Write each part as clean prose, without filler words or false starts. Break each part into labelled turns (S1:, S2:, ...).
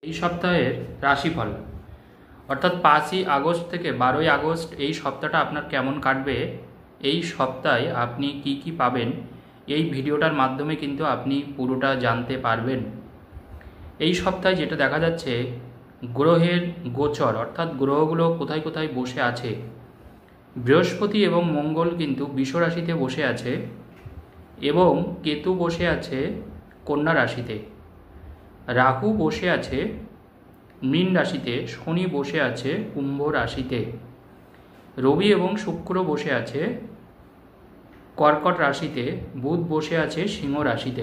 S1: এই সপ্তাহের রাশিফল অর্থাৎ 5ই আগস্ট থেকে 12ই আগস্ট এই সপ্তাহটা আপনার কেমন কাটবে, এই সপ্তাহে আপনি কি কি পাবেন, এই ভিডিওটার মাধ্যমে কিন্তু আপনি পুরোটা জানতে পারবেন। এই সপ্তাহে যেটা দেখা যাচ্ছে, গ্রহের গোচর অর্থাৎ গ্রহগুলো কোথায় কোথায় বসে আছে। বৃহস্পতি এবং মঙ্গল কিন্তু বৃষ রাশিতে বসে আছে এবং কেতু বসে আছে কন্যা রাশিতে, রাহু বসে আছে মীন রাশিতে, শনি বসে আছে কুম্ভ রাশিতে, রবি এবং শুক্র বসে আছে কর্কট রাশিতে, বুধ বসে আছে সিংহ রাশিতে।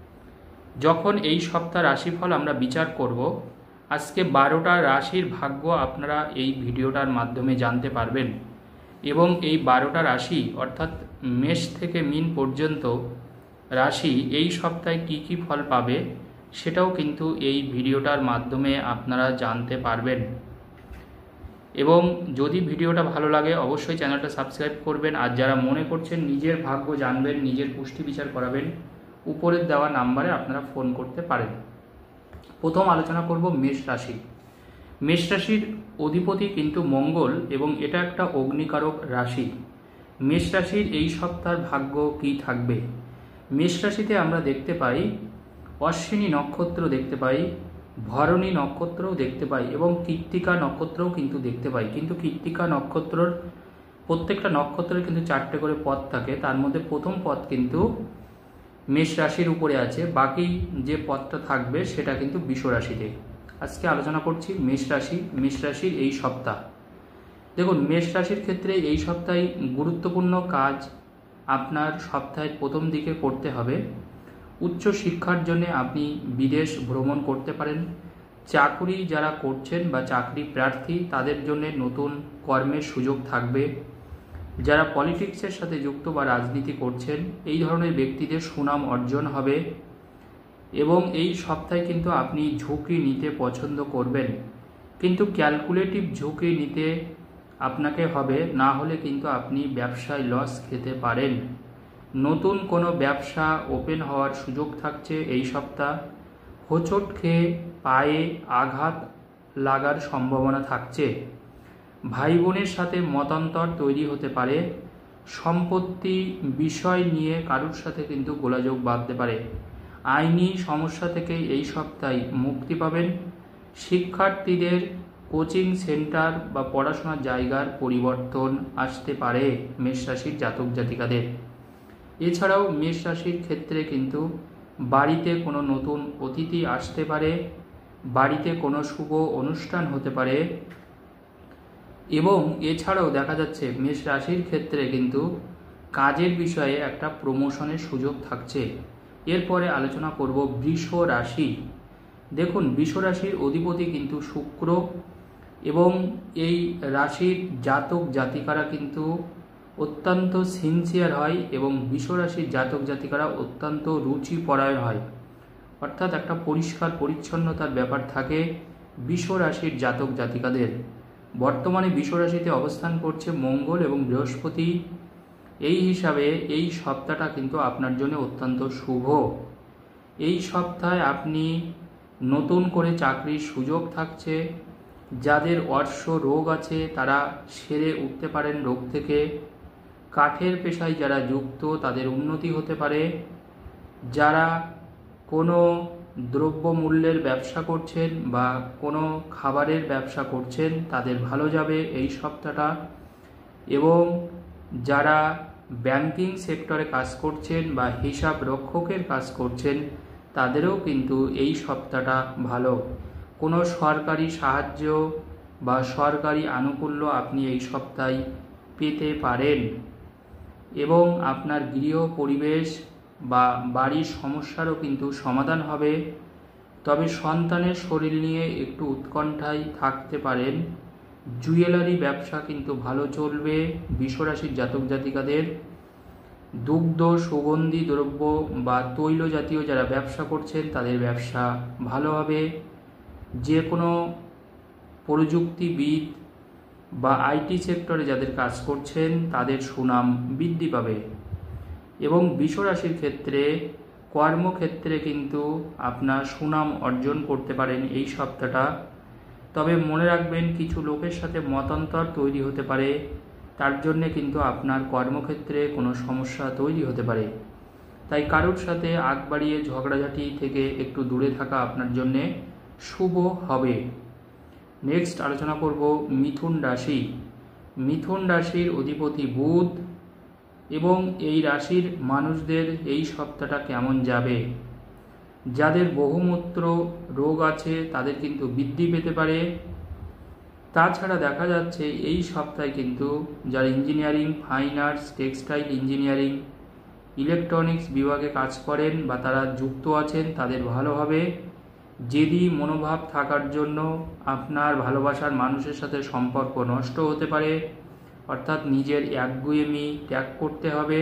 S1: যখন এই সপ্তাহ রাশিফল আমরা বিচার করব, আজকে 12টা রাশির ভাগ্য আপনারা এই ভিডিওটার মাধ্যমে জানতে পারবেন এবং এই 12টা রাশি অর্থাৎ মেষ থেকে মীন পর্যন্ত রাশি এই সপ্তাহে কি কি ফল পাবে সেটাও কিন্তু এই ভিডিওটার মাধ্যমে আপনারা জানতে পারবেন। এবং যদি ভিডিওটা ভালো লাগে অবশ্যই চ্যানেলটা সাবস্ক্রাইব করবেন। আর যারা মনে করছেন নিজের ভাগ্য জানবেন, নিজের পুষ্টি বিচার করাবেন, উপরের দেওয়া নাম্বারে আপনারা ফোন করতে পারেন। প্রথম আলোচনা করব মেষ রাশি। মেষ রাশির অধিপতি কিন্তু মঙ্গল এবং এটা একটা অগ্নিকারক রাশি। মেষ রাশির এই সপ্তাহের ভাগ্য কি থাকবে? মেষ রাশিতে আমরা দেখতে পাই অশ্বিনী নক্ষত্র দেখতে পাই, ভরণী নক্ষত্রও দেখতে পাই এবং কৃত্তিকা নক্ষত্রও কিন্তু দেখতে পাই। কিন্তু কৃত্তিকা নক্ষত্রর প্রত্যেকটা নক্ষত্রের কিন্তু 4টে করে পদ থাকে, তার মধ্যে প্রথম পদ কিন্তু মেষ রাশির উপরে আছে, বাকি যে পদটা থাকবে সেটা কিন্তু বৃষ রাশিতে। আজকে আলোচনা করছি মেষ রাশি, মেষ রাশির এই সপ্তাহ। দেখুন, মেষ রাশির ক্ষেত্রে এই সপ্তাহে গুরুত্বপূর্ণ কাজ আপনার সপ্তাহের প্রথম দিকে করতে হবে। উচ্চ শিক্ষার জন্য আপনি বিদেশ ভ্রমণ করতে পারেন। চাকরি যারা করছেন বা চাকরি প্রার্থী তাদের জন্য নতুন কর্মের সুযোগ থাকবে। যারা পলিটিক্সের সাথে যুক্ত বা রাজনীতি করছেন এই ধরনের ব্যক্তিদের সুনাম অর্জন হবে এবং এই সপ্তাহে কিন্তু আপনি ঝুঁকি নিতে পছন্দ করবেন, কিন্তু ক্যালকুলেটিভ ঝুঁকি নিতে আপনাকে হবে, না হলে কিন্তু আপনি ব্যবসায় লস খেতে পারেন। নতুন কোনো ব্যবসা ওপেন হওয়ার সুযোগ থাকছে এই সপ্তাহ। হোঁচট খেয়ে পায়ে আঘাত লাগার সম্ভাবনা থাকছে। ভাই বোনের সাথে মতান্তর তৈরি হতে পারে। সম্পত্তি বিষয় নিয়ে কারোর সাথে কিন্তু গোলাযোগ বাঁধতে পারে। আইনি সমস্যা থেকে এই সপ্তাহে মুক্তি পাবেন। শিক্ষার্থীদের কোচিং সেন্টার বা পড়াশোনার জায়গার পরিবর্তন আসতে পারে মেষ রাশির জাতক জাতিকাদের। এছাড়াও মেষ রাশির ক্ষেত্রে কিন্তু বাড়িতে কোনো নতুন অতিথি আসতে পারে, বাড়িতে কোনো শুভ অনুষ্ঠান হতে পারে এবং এছাড়াও দেখা যাচ্ছে মেষ রাশির ক্ষেত্রে কিন্তু কাজের বিষয়ে একটা প্রমোশনের সুযোগ থাকছে। এরপরে আলোচনা করব বৃষ রাশি। দেখুন, বৃষ রাশির অধিপতি কিন্তু শুক্র এবং এই রাশির জাতক জাতিকারা কিন্তু অত্যন্ত সিনসিয়ার হয় এবং বৃষ রাশির জাতক জাতিকারা অত্যন্ত রুচিপরায়ণ হয়, অর্থাৎ একটা পরিষ্কার পরিচ্ছন্নতার ব্যাপার থাকে বৃষ রাশির জাতক জাতিকাদের। বর্তমানে বৃষ রাশিতে অবস্থান করছে মঙ্গল এবং বৃহস্পতি, এই হিসাবে এই সপ্তাহটা কিন্তু আপনার জন্য অত্যন্ত শুভ। এই সপ্তাহে আপনি নতুন করে চাকরির সুযোগ থাকছে। যাদের অর্শ রোগ আছে তারা সেরে উঠতে পারেন রোগ থেকে। কাঠের পেশায় যারা যুক্ত তাদের উন্নতি হতে পারে। যারা কোনো দ্রব্যমূল্যের ব্যবসা করছেন বা কোনো খাবারের ব্যবসা করছেন তাদের ভালো যাবে এই সপ্তাহটা। এবং যারা ব্যাংকিং সেক্টরে কাজ করছেন বা হিসাব রক্ষকের কাজ করছেন তাদেরও কিন্তু এই সপ্তাহটা ভালো। কোনো সরকারি সাহায্য বা সরকারি আনুকূল্য আপনি এই সপ্তাহে পেতে পারেন এবং আপনার গৃহ পরিবেশ বা বাড়ির সমস্যারও কিন্তু সমাধান হবে। তবে সন্তানের শরীর নিয়ে একটু উৎকণ্ঠায় থাকতে পারেন। জুয়েলারি ব্যবসা কিন্তু ভালো চলবে বৃষ রাশির জাতক জাতিকাদের। দুগ্ধ, সুগন্ধি দ্রব্য বা তৈল জাতীয় যারা ব্যবসা করছেন তাদের ব্যবসা ভালো হবে। যে কোনো প্রযুক্তিবিদ বা আইটি সেক্টরে যাদের কাজ করছেন তাদের সুনাম বৃদ্ধি পাবে। এবং বৃষ রাশির ক্ষেত্রে কর্মক্ষেত্রে কিন্তু আপনার সুনাম অর্জন করতে পারেন এই সপ্তাহটা। তবে মনে রাখবেন, কিছু লোকের সাথে মতান্তর তৈরি হতে পারে, তার জন্যে কিন্তু আপনার কর্মক্ষেত্রে কোনো সমস্যা তৈরি হতে পারে। তাই কারোর সাথে আগ বাড়িয়ে ঝগড়াঝাটি থেকে একটু দূরে থাকা আপনার জন্যে শুভ হবে। নেক্সট আলোচনা করব মিথুন রাশি। মিথুন রাশির অধিপতি বুধ, এবং এই রাশির মানুষদের এই সপ্তাহটা কেমন যাবে। যাদের বহুমূত্র রোগ আছে তাদের কিন্তু বৃদ্ধি পেতে পারে। তাছাড়া দেখা যাচ্ছে এই সপ্তাহে কিন্তু যারা engineering, fine arts, textile engineering, electronics বিভাগে কাজ করেন বা তারা যুক্ত আছেন তাদের ভালো হবে। জেদি মনোভাব থাকার জন্য আপনার ভালোবাসার মানুষের সাথে সম্পর্ক নষ্ট হতে পারে, অর্থাৎ নিজের একগুঁয়েমি ত্যাগ করতে হবে।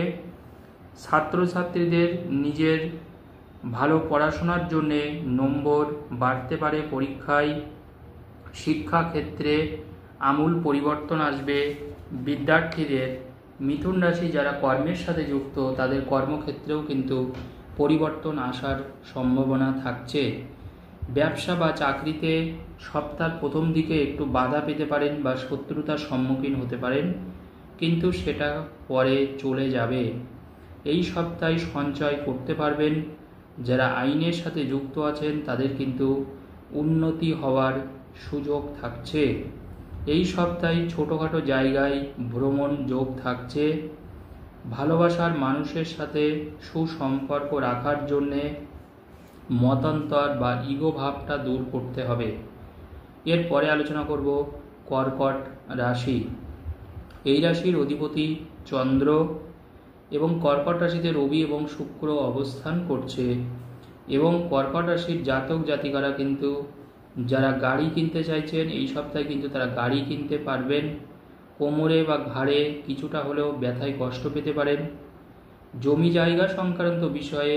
S1: ছাত্রছাত্রীদের নিজের ভালো পড়াশোনার জন্যে নম্বর বাড়তে পারে পরীক্ষায়। শিক্ষাক্ষেত্রে আমূল পরিবর্তন আসবে। বিদ্যার্থীদের, মিথুন রাশি যারা কর্মের সাথে যুক্ত তাদের কর্মক্ষেত্রেও কিন্তু পরিবর্তন আসার সম্ভাবনা থাকছে। ব্যবসা বা চাকরিতে সপ্তাহের প্রথম দিকে একটু বাধা পেতে পারেন বা শত্রুতার সম্মুখীন হতে পারেন, কিন্তু সেটা পরে চলে যাবে। এই সপ্তাহে সঞ্চয় করতে পারবেন। যারা আইনের সাথে যুক্ত আছেন তাদের কিন্তু উন্নতি হওয়ার সুযোগ থাকছে। এই সপ্তাহে ছোটোখাটো জায়গায় ভ্রমণ যোগ থাকছে। ভালোবাসার মানুষের সাথে সুসম্পর্ক রাখার জন্যে মতান্তর বা ইগো ভাবটা দূর করতে হবে। এরপরে আলোচনা করব কর্কট রাশি। এই রাশির অধিপতি চন্দ্র, এবং কর্কট রাশিতে রবি এবং শুক্র অবস্থান করছে। এবং কর্কট রাশির জাতক জাতিকারা কিন্তু যারা গাড়ি কিনতে চাইছেন এই সপ্তাহে কিন্তু তারা গাড়ি কিনতে পারবেন। কোমরে বা ঘাড়ে কিছুটা হলেও ব্যথায় কষ্ট পেতে পারেন। জমি জায়গা সংক্রান্ত বিষয়ে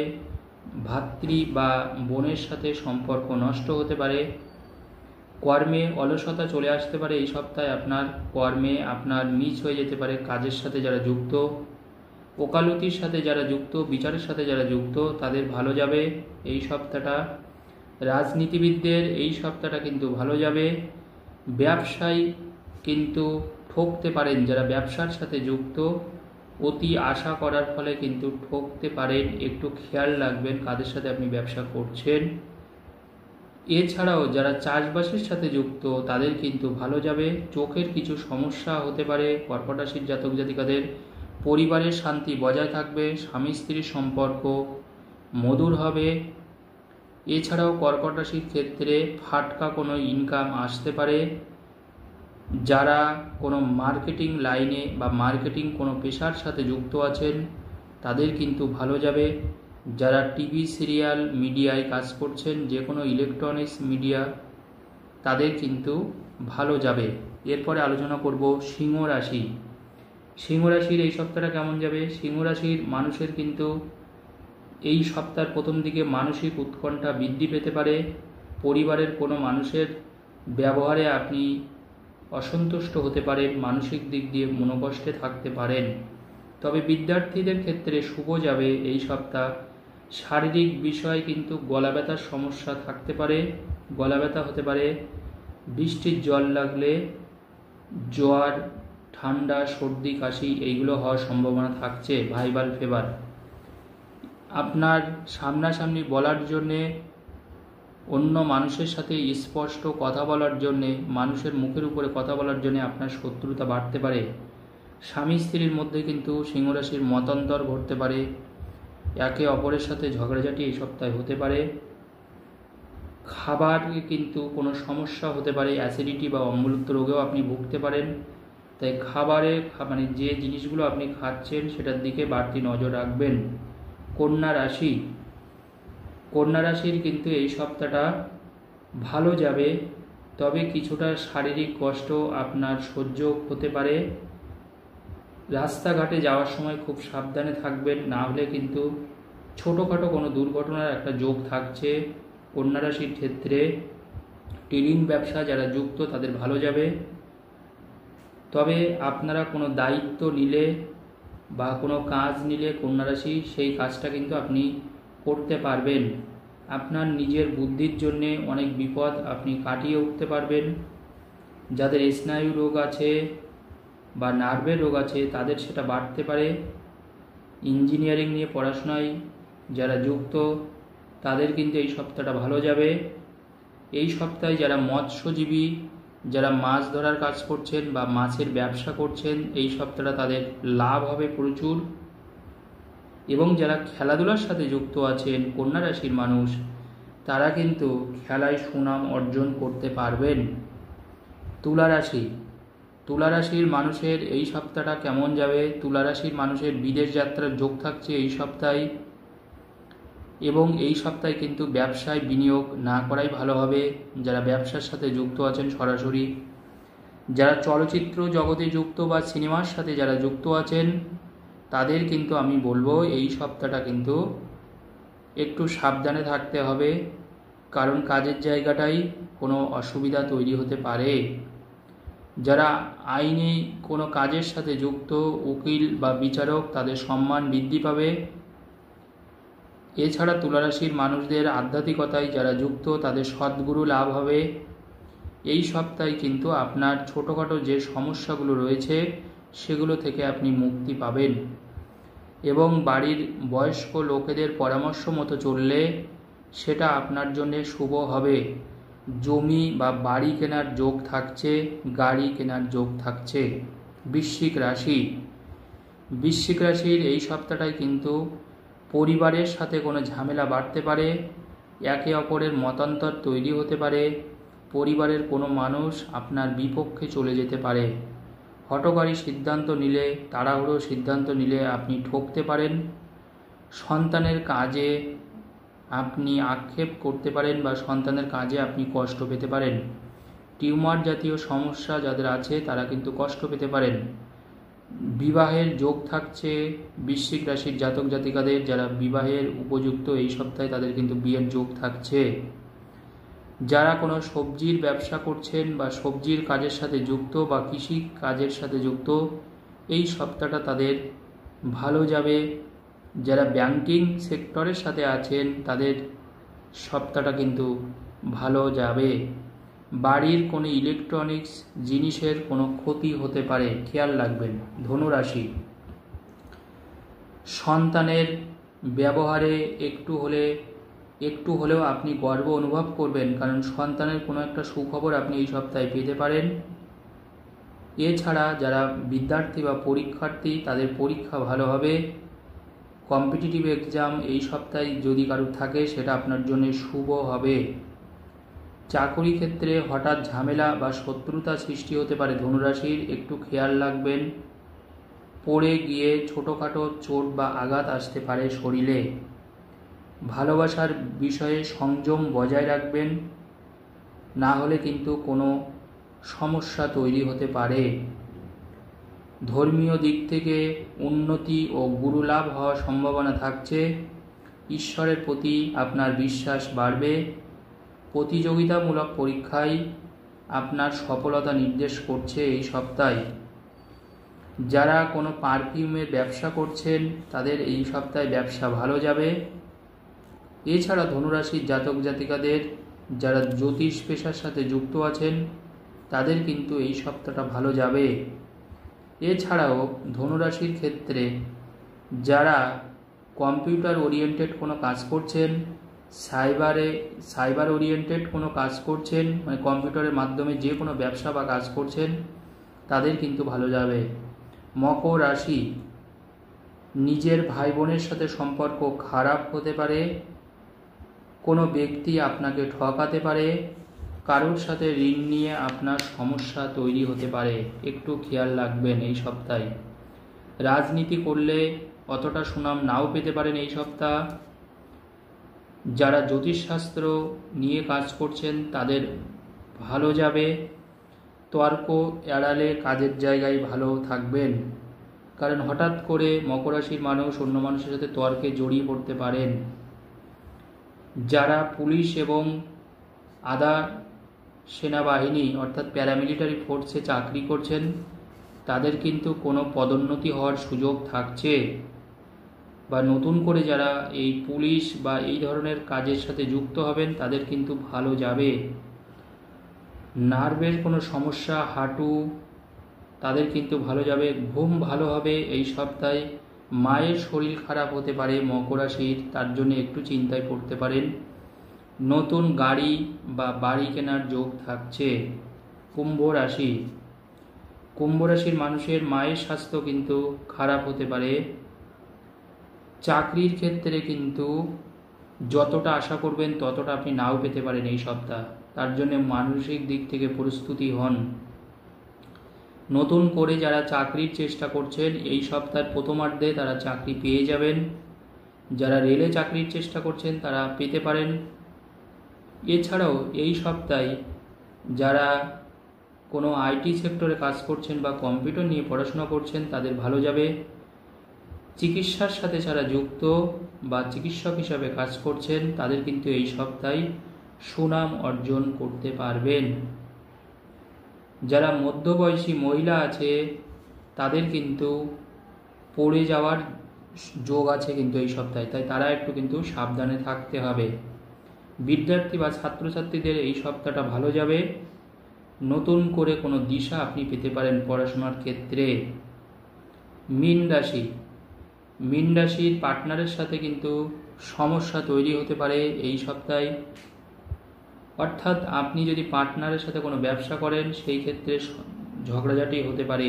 S1: ভাতৃ বা বোনের সাথে সম্পর্ক নষ্ট হতে পারে। কর্মে অলসতা চলে আসতে পারে এই সপ্তাহে। আপনার কর্মে আপনার মিস হয়ে যেতে পারে কাজের সাথে যারা যুক্ত। ওকালতির সাথে যারা যুক্ত, বিচারের সাথে যারা যুক্ত তাদের ভালো যাবে এই সপ্তাহটা। রাজনীতিবিদদের এই সপ্তাহটা কিন্তু ভালো যাবে। ব্যবসায় কিন্তু ঠকতে পারেন যারা ব্যবসার সাথে যুক্ত। অতি আশা করার ফলে কিন্তু ঠকতে পারেন, একটু খেয়াল রাখবেন কাদের সাথে আপনি ব্যবসা করছেন। এছাড়াও যারা চাষবাসের সাথে যুক্ত তাদের কিন্তু ভালো যাবে। চোখের কিছু সমস্যা হতে পারে কর্কট রাশির জাতক জাতিকাদের। পরিবারের শান্তি বজায় থাকবে। স্বামী স্ত্রীর সম্পর্ক মধুর হবে। এছাড়াও কর্কট রাশির ক্ষেত্রে ফাটকা কোনো ইনকাম আসতে পারে। যারা কোনো মার্কেটিং লাইনে বা মার্কেটিং কোনো পেশার সাথে যুক্ত আছেন তাদের কিন্তু ভালো যাবে। যারা টিভি সিরিয়াল মিডিয়ায় কাজ করছেন, যে কোনো ইলেকট্রনিক্স মিডিয়া, তাদের কিন্তু ভালো যাবে। এরপরে আলোচনা করব সিংহ রাশি। সিংহ রাশির এই সপ্তাহটা কেমন যাবে। সিংহ রাশির মানুষের কিন্তু এই সপ্তাহের প্রথম দিকে মানসিক উৎকণ্ঠা বৃদ্ধি পেতে পারে। পরিবারের কোনো মানুষের ব্যবহারে আপনি অসন্তুষ্ট হতে পারেন, মানসিক দিক দিয়ে মনোকষ্টে থাকতে পারেন। তবে বিদ্যার্থীদের ক্ষেত্রে শুভ যাবে এই সপ্তাহ। শারীরিক বিষয় কিন্তু গলা ব্যথার সমস্যা থাকতে পারে, গলা ব্যথা হতে পারে। বৃষ্টির জল লাগলে জ্বর, ঠান্ডা, সর্দি, কাশি এইগুলো হওয়ার সম্ভাবনা থাকছে। Viral fever. আপনার সামনাসামনি বলার জন্যে, অন্য মানুষের সাথে স্পষ্ট কথা বলার জন্যে, মানুষের মুখের উপরে কথা বলার জন্যে আপনার শত্রুতা বাড়তে পারে। স্বামী স্ত্রীর মধ্যে কিন্তু সিংহরাশির মতান্তর ঘটতে পারে। একে অপরের সাথে ঝগড়াঝাটি এই সপ্তাহে হতে পারে। খাবারে কিন্তু কোনো সমস্যা হতে পারে, অ্যাসিডিটি বা অম্লত্ব রোগেও আপনি ভুগতে পারেন। তাই খাবারে মানে যে জিনিসগুলো আপনি খাচ্ছেন সেটার দিকে বাড়তি নজর রাখবেন। কন্যা রাশি। কন্যা রাশির কিন্তু এই সপ্তাহটা ভালো যাবে, তবে কিছুটা শারীরিক কষ্ট আপনার সহ্য হতে পারে। রাস্তাঘাটে যাওয়ার সময় খুব সাবধানে থাকবেন, না হলে কিন্তু ছোটোখাটো কোনো দুর্ঘটনার একটা যোগ থাকছে। কন্যা রাশির ক্ষেত্রে টেলিং ব্যবসা যারা যুক্ত তাদের ভালো যাবে। তবে আপনারা কোনো দায়িত্ব নিলে বা কোনো কাজ নিলে কন্যা রাশি সেই কাজটা কিন্তু আপনি করতে পারবেন। আপনার নিজের বুদ্ধির জন্যে অনেক বিপদ আপনি কাটিয়ে উঠতে পারবেন। যাদের স্নায়ু রোগ আছে বা নার্ভের রোগ আছে তাদের সেটা বাড়তে পারে। ইঞ্জিনিয়ারিং নিয়ে পড়াশোনায় যারা যুক্ত তাদের কিন্তু এই সপ্তাহটা ভালো যাবে। এই সপ্তাহে যারা মৎস্যজীবী, যারা মাছ ধরার কাজ করছেন বা মাছের ব্যবসা করছেন, এই সপ্তাহটা তাদের লাভ হবে প্রচুর। এবং যারা খেলাধুলার সাথে যুক্ত আছেন, কন্যা রাশির মানুষ, তারা কিন্তু খেলায় সুনাম অর্জন করতে পারবেন। তুলা রাশি, তুলা রাশির মানুষের এই সপ্তাহটা কেমন যাবে? তুলা রাশির মানুষের বিদেশ যাত্রার যোগ থাকছে এই সপ্তাহে, এবং এই সপ্তাহে কিন্তু ব্যবসায় বিনিয়োগ না করাই ভালো হবে। যারা ব্যবসার সাথে যুক্ত আছেন সরাসরি, যারা চলচ্চিত্র জগতে যুক্ত বা সিনেমার সাথে যারা যুক্ত আছেন, তাদের কিন্তু আমি বলবো এই সপ্তাহটা কিন্তু একটু সাবধানে থাকতে হবে, কারণ কাজের জায়গাটাই কোনো অসুবিধা তৈরি হতে পারে। যারা আইনি কোনো কাজের সাথে যুক্ত, উকিল বা বিচারক, তাদের সম্মান বৃদ্ধি পাবে। এছাড়া তুলারাশির মানুষদের আধ্যাত্মিকতায় যারা যুক্ত তাদের সদ্গুরু লাভ হবে। এই সপ্তাহে কিন্তু আপনার ছোটোখাটো যে সমস্যাগুলো রয়েছে সেগুলো থেকে আপনি মুক্তি পাবেন, এবং বাড়ির বয়স্ক লোকেদের পরামর্শ মতো চললে সেটা আপনার জন্য শুভ হবে। জমি বা বাড়ি কেনার যোগ থাকছে, গাড়ি কেনার যোগ থাকছে। বৃশ্চিক রাশি, বৃশ্চিক রাশির এই সপ্তাহটায় কিন্তু পরিবারের সাথে কোনো ঝামেলা বাড়তে পারে, একে অপরের মতান্তর তৈরি হতে পারে, পরিবারের কোনো মানুষ আপনার বিপক্ষে চলে যেতে পারে। হঠকারী সিদ্ধান্ত নিলে, তাড়াহুড়ো সিদ্ধান্ত নিলে আপনি ঠকতে পারেন। সন্তানের কাজে আপনি আক্ষেপ করতে পারেন বা সন্তানের কাজে আপনি কষ্ট পেতে পারেন। টিউমার জাতীয় সমস্যা যাদের আছে তারা কিন্তু কষ্ট পেতে পারেন। বিবাহের যোগ থাকছে বৃশ্চিক রাশির জাতক জাতিকাদের, যারা বিবাহের উপযুক্ত এই সপ্তাহে তাদের কিন্তু বিয়ের যোগ থাকছে। যারা কোনো সবজির ব্যবসা করছেন বা সবজির কাজের সাথে যুক্ত বা কৃষি কাজের সাথে যুক্ত, এই সপ্তাহটা তাদের ভালো যাবে। যারা ব্যাংকিং সেক্টরের সাথে আছেন তাদের সপ্তাহটা কিন্তু ভালো যাবে। বাড়ির কোনো ইলেকট্রনিক্স জিনিসের কোনো ক্ষতি হতে পারে, খেয়াল রাখবেন। ধনুরাশি, সন্তানের ব্যবহারে একটু হলেও আপনি গর্ব অনুভব করবেন, কারণ সন্তানের কোনো একটা সুখবর আপনি এই সপ্তাহে পেতে পারেন। এছাড়া যারা বিদ্যার্থী বা পরীক্ষার্থী তাদের পরীক্ষা ভালো হবে। কম্পিটিটিভ এক্সাম এই সপ্তাহে যদি কারোর থাকে সেটা আপনার জন্য শুভ হবে। চাকরি ক্ষেত্রে হঠাৎ ঝামেলা বা শত্রুতা সৃষ্টি হতে পারে ধনুরাশির, একটু খেয়াল রাখবেন। পড়ে গিয়ে ছোটোখাটো চোট বা আঘাত আসতে পারে শরীরে। ভালোবাসার বিষয়ে সংযম বজায় রাখবেন, না হলে কিন্তু কোনো সমস্যা তৈরি হতে পারে। ধর্মীয় দিক থেকে উন্নতি ও গুরুলাভ হওয়ার সম্ভাবনা থাকছে। ঈশ্বরের প্রতি আপনার বিশ্বাস বাড়বে। প্রতিযোগিতামূলক পরীক্ষায় আপনার সফলতা নির্দেশ করছে এই সপ্তাহে। যারা কোনো পারফিউমের ব্যবসা করছেন তাদের এই সপ্তাহে ব্যবসা ভালো যাবে। এছাড়া ধনুরাশির জাতক জাতিকাদের যারা জ্যোতিষ পেশার সাথে যুক্ত আছেন তাদের কিন্তু এই সপ্তাহটা ভালো যাবে। এছাড়াও ধনুরাশির ক্ষেত্রে যারা কম্পিউটার ওরিয়েন্টেড কোনো কাজ করছেন, সাইবার ওরিয়েন্টেড কোনো কাজ করছেন, মানে কম্পিউটারের মাধ্যমে যে কোনো ব্যবসা বা কাজ করছেন, তাদের কিন্তু ভালো যাবে। মকর রাশি, নিজের ভাই বোনের সাথে সম্পর্ক খারাপ হতে পারে, কোনো ব্যক্তি আপনাকে ঠকাতে পারে, কারোর সাথে ঋণ নিয়ে আপনার সমস্যা তৈরি হতে পারে, একটু খেয়াল রাখবেন এই সপ্তাহে। রাজনীতি করলে অতটা সুনাম নাও পেতে পারেন এই সপ্তাহ। যারা জ্যোতিষশাস্ত্র নিয়ে কাজ করছেন তাদের ভালো যাবে। তর্ক এড়ালে কাজের জায়গায় ভালো থাকবেন, কারণ হঠাৎ করে মকর রাশির মানুষ অন্য মানুষের সাথে তর্কে জড়িয়ে পড়তে পারেন। যারা পুলিশ এবং আধা সেনাবাহিনী অর্থাৎ প্যারামিলিটারি ফোর্সে চাকরি করছেন তাদের কিন্তু কোনো পদোন্নতি হওয়ার সুযোগ থাকছে। বা নতুন করে যারা এই পুলিশ বা এই ধরনের কাজের সাথে যুক্ত হবেন তাদের কিন্তু ভালো যাবে। নার্ভের কোনো সমস্যা, হাঁটু, তাদের কিন্তু ভালো যাবে। ঘুম ভালো হবে এই সপ্তাহে। মায়ের শরীর খারাপ হতে পারে মকর রাশির, তার জন্য একটু চিন্তায় পড়তে পারেন। নতুন গাড়ি বা বাড়ি কেনার যোগ থাকছে। কুম্ভ রাশি, কুম্ভ রাশির মানুষের মায়ের স্বাস্থ্য কিন্তু খারাপ হতে পারে। চাকরির ক্ষেত্রে কিন্তু যতটা আশা করবেন ততটা আপনি নাও পেতে পারেন এই সপ্তাহ, তার জন্য মানসিক দিক থেকে প্রস্তুতি হন। নতুন করে যারা চাকরির চেষ্টা করছেন এই সপ্তাহের প্রথমার্ধে তারা চাকরি পেয়ে যাবেন। যারা রেলে চাকরির চেষ্টা করছেন তারা পেতে পারেন। এছাড়াও এই সপ্তাহে যারা কোনো আইটি সেক্টরে কাজ করছেন বা কম্পিউটার নিয়ে পড়াশোনা করছেন তাদের ভালো যাবে। চিকিৎসার সাথে যারা যুক্ত বা চিকিৎসক হিসাবে কাজ করছেন তাদের কিন্তু এই সপ্তাহে সুনাম অর্জন করতে পারবেন। যারা মধ্যবয়সী মহিলা আছে তাদের কিন্তু পড়ে যাওয়ার যোগ আছে কিন্তু এই সপ্তাহে, তাই তারা একটু কিন্তু সাবধানে থাকতে হবে। বিদ্যার্থী বা ছাত্রছাত্রীদের এই সপ্তাহটা ভালো যাবে। নতুন করে কোনো দিশা আপনি পেতে পারেন পড়াশোনার ক্ষেত্রে। মীন রাশি, মীন রাশির পার্টনারের সাথে কিন্তু সমস্যা তৈরি হতে পারে এই সপ্তাহে। অর্থাৎ আপনি যদি পার্টনারের সাথে কোনো ব্যবসা করেন সেই ক্ষেত্রে ঝগড়াঝাটি হতে পারে।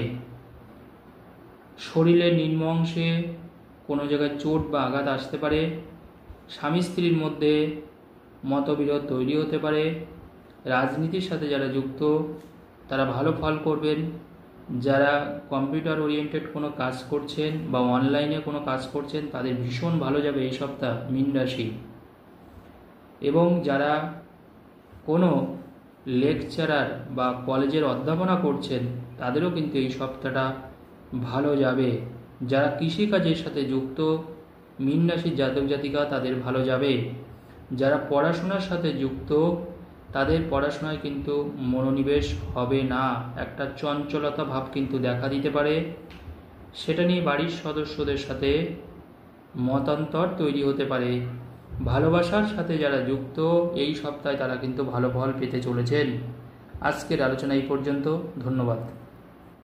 S1: শরীরের নিম্ন অংশে কোনো জায়গায় চোট বা আঘাত আসতে পারে। স্বামী স্ত্রীর মধ্যে মতবিরোধ তৈরি হতে পারে। রাজনীতির সাথে যারা যুক্ত তারা ভালো ফল করবেন। যারা কম্পিউটার ওরিয়েন্টেড কোনো কাজ করছেন বা অনলাইনে কোনো কাজ করছেন তাদের ভীষণ ভালো যাবে এই সপ্তাহ মীন রাশি। এবং যারা কোনো লেকচারার বা কলেজের অধ্যাপনা করছেন তাদেরও কিন্তু এই সপ্তাহটা ভালো যাবে। যারা কৃষিকাজের সাথে যুক্ত মীন রাশির জাতক জাতিকা তাদের ভালো যাবে। যারা পড়াশোনার সাথে যুক্ত তাদের পড়াশোনায় কিন্তু মনোনিবেশ হবে না, একটা চঞ্চলতা ভাব কিন্তু দেখা দিতে পারে। সেটা নিয়ে বাড়ির সদস্যদের সাথে মতান্তর তৈরি হতে পারে। ভালোবাসার সাথে যারা যুক্ত এই সপ্তাহে তারা কিন্তু ভালো ফল পেতে চলেছেন। আজকের আলোচনা এই পর্যন্ত। ধন্যবাদ।